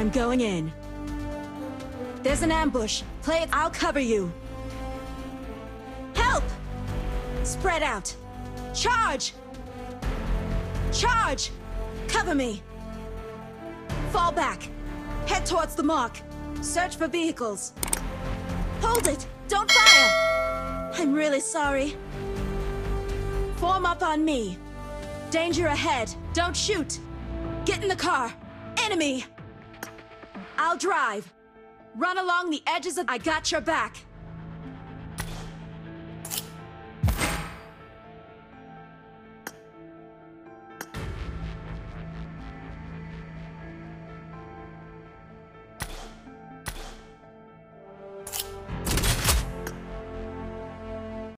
I'm going in. There's an ambush. Play it, I'll cover you. Help! Spread out. Charge! Charge! Cover me. Fall back. Head towards the mark. Search for vehicles. Hold it! Don't fire! I'm really sorry. Form up on me. Danger ahead. Don't shoot. Get in the car. Enemy! I'll drive. Run along the edges of... I got your back.